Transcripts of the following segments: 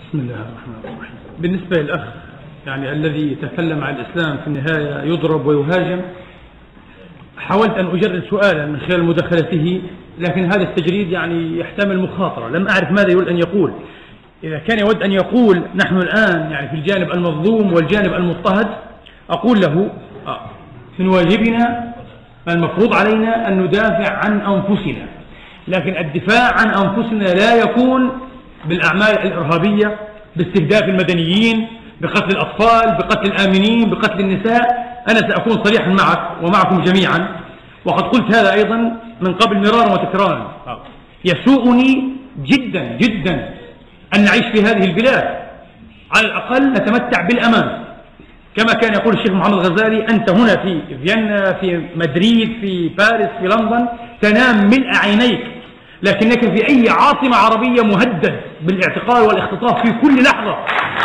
بسم الله الرحمن الرحيم. بالنسبة للأخ يعني الذي يتكلم عن الإسلام في النهاية يضرب ويهاجم، حاولت أن أجرد سؤالا من خلال مداخلته، لكن هذا التجريد يعني يحتمل مخاطرة، لم أعرف ماذا يريد أن يقول. إذا كان يود أن يقول نحن الآن يعني في الجانب المظلوم والجانب المضطهد، أقول له من واجبنا المفروض علينا أن ندافع عن أنفسنا، لكن الدفاع عن أنفسنا لا يكون بالأعمال الإرهابية، باستهداف المدنيين، بقتل الأطفال، بقتل الآمنين، بقتل النساء. أنا سأكون صريحا معك ومعكم جميعا، وقد قلت هذا أيضا من قبل مرارا وتكرارا. يسوءني جدا جدا أن نعيش في هذه البلاد، على الأقل نتمتع بالأمان، كما كان يقول الشيخ محمد الغزالي: أنت هنا في فيينا، في مدريد، في باريس، في لندن، تنام ملء عينيك، لكنك في أي عاصمة عربية مهدد بالاعتقال والاختطاف في كل لحظة.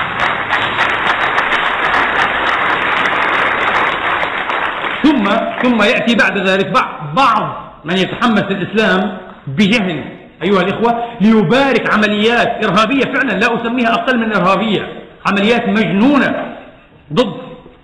ثم يأتي بعد ذلك بعض من يتحمس الإسلام بجهل أيها الإخوة ليبارك عمليات إرهابية فعلا لا أسميها أقل من إرهابية، عمليات مجنونة ضد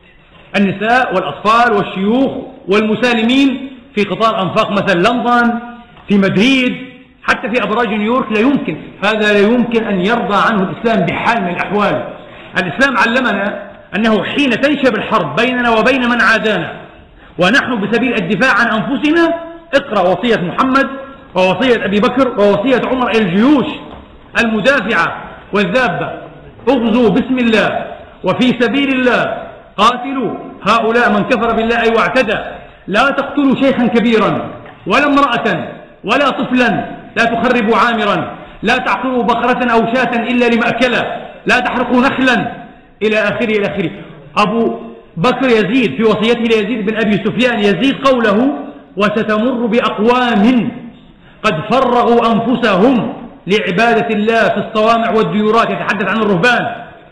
النساء والأطفال والشيوخ والمسالمين في قطار أنفاق مثل لندن، في مدريد، حتى في أبراج نيويورك. لا يمكن، هذا لا يمكن أن يرضى عنه الإسلام بحال من الأحوال. الإسلام علمنا أنه حين تنشب الحرب بيننا وبين من عادانا ونحن بسبيل الدفاع عن أنفسنا، اقرأ وصية محمد ووصية أبي بكر ووصية عمر: الجيوش المدافعة والذابة اغزوا بسم الله وفي سبيل الله، قاتلوا هؤلاء من كفر بالله واعتدى، لا تقتلوا شيخا كبيرا ولا امرأة ولا طفلا، لا تخربوا عامرا، لا تعقروا بقرة أو شاة إلا لمأكلة، لا تحرقوا نخلا، إلى آخره إلى آخره. أبو بكر يزيد في وصيته ليزيد بن أبي سفيان يزيد قوله: وستمر بأقوام قد فرغوا أنفسهم لعبادة الله في الصوامع والديورات، يتحدث عن الرهبان،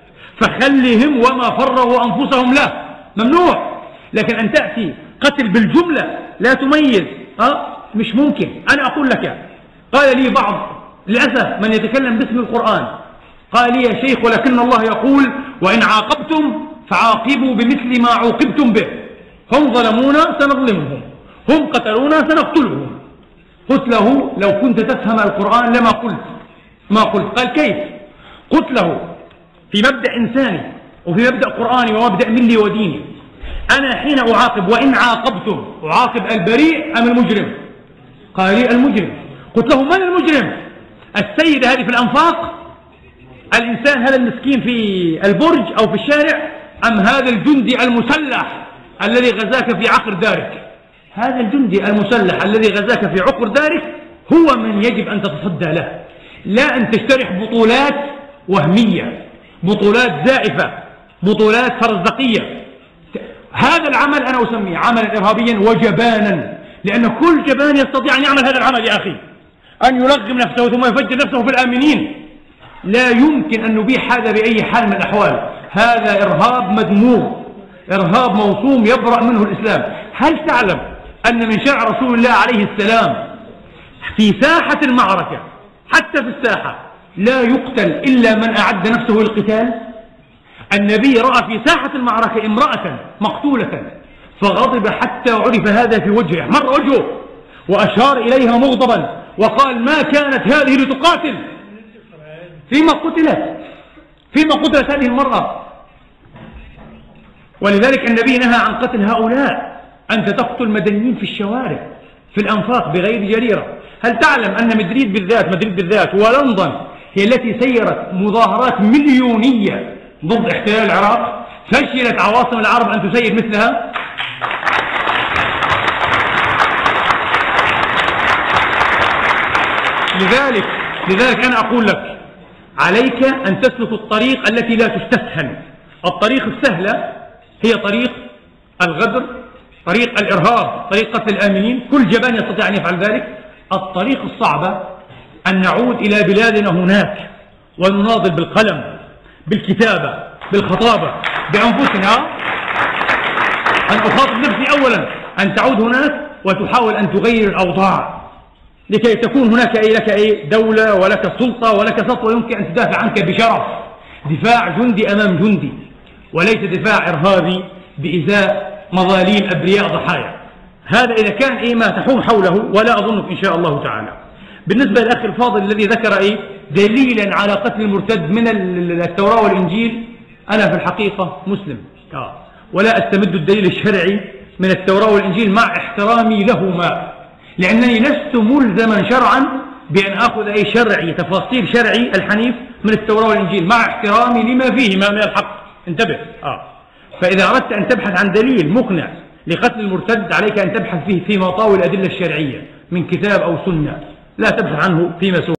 فخلهم وما فرغوا أنفسهم له، ممنوع. لكن أن تأتي قتل بالجملة لا تميز، مش ممكن. أنا أقول لك، قال لي بعض للأسف من يتكلم باسم القرآن، قال لي: يا شيخ ولكن الله يقول: وإن عاقبتم فعاقبوا بمثل ما عوقبتم به، هم ظلمونا سنظلمهم، هم قتلونا سنقتلهم. قلت له: لو كنت تفهم القرآن لما قلت ما قلت. قال: كيف؟ قلت له: في مبدأ إنساني وفي مبدأ قرآني ومبدأ ملي وديني، أنا حين أعاقب وإن عاقبتم أعاقب البريء أم المجرم؟ قال لي: المجرم. قلت له: من المجرم؟ السيدة هذه في الأنفاق؟ الإنسان هذا المسكين في البرج أو في الشارع؟ أم هذا الجندي المسلح الذي غزاك في عقر دارك؟ هذا الجندي المسلح الذي غزاك في عقر دارك هو من يجب أن تتصدى له، لا أن تشترح بطولات وهمية، بطولات زائفة، بطولات فرزدقية. هذا العمل أنا أسميه عملا إرهابيا وجبانا، لأن كل جبان يستطيع أن يعمل هذا العمل يا أخي، أن يلغم نفسه ثم يفجر نفسه في الآمنين. لا يمكن أن نبيح هذا بأي حال من الأحوال. هذا إرهاب مذموم، إرهاب موصوم يبرأ منه الإسلام. هل تعلم أن من شرع رسول الله عليه السلام في ساحة المعركة، حتى في الساحة، لا يقتل إلا من أعد نفسه للقتال؟ النبي رأى في ساحة المعركة امرأة مقتولة فغضب حتى عرف هذا في وجهه، مر وجهه وأشار إليها مغضبا وقال: ما كانت هذه لتقاتل؟ فيما قتلت هذه المرأة. ولذلك النبي نهى عن قتل هؤلاء. أنت تقتل مدنيين في الشوارع في الأنفاق بغير جريرة. هل تعلم أن مدريد بالذات ولندن هي التي سيرت مظاهرات مليونية ضد احتلال العراق؟ فشلت عواصم العرب أن تسير مثلها. لذلك أنا أقول لك: عليك أن تسلك الطريق التي لا تستسهل. الطريق السهلة هي طريق الغدر، طريق الإرهاب، طريق قتل الآمنين، كل جبان يستطيع أن يفعل ذلك. الطريق الصعبة أن نعود إلى بلادنا هناك ونناضل بالقلم، بالكتابة، بالخطابة، بأنفسنا. أن أخاطب نفسي أولا أن تعود هناك وتحاول أن تغير الأوضاع، لكي تكون هناك لك دولة ولك سلطة ولك سطوة يمكن أن تدافع عنك بشرف. دفاع جندي أمام جندي، وليس دفاع إرهابي بإزاء مظاليم أبرياء ضحايا. هذا إذا كان ما تحوم حوله، ولا أظنك إن شاء الله تعالى. بالنسبة للأخ الفاضل الذي ذكر دليلا على قتل المرتد من التوراة والإنجيل، أنا في الحقيقة مسلم ولا أستمد الدليل الشرعي من التوراة والإنجيل مع احترامي لهما، لأنني لست ملزما شرعا بأن أخذ شرعي تفاصيل شرعي الحنيف من التوراة والإنجيل، مع احترامي لما فيهما من الحق. انتبه. فإذا أردت أن تبحث عن دليل مقنع لقتل المرتد عليك أن تبحث فيه في مطاوي الأدلة الشرعية من كتاب أو سنة، لا تبحث عنه فيما سوى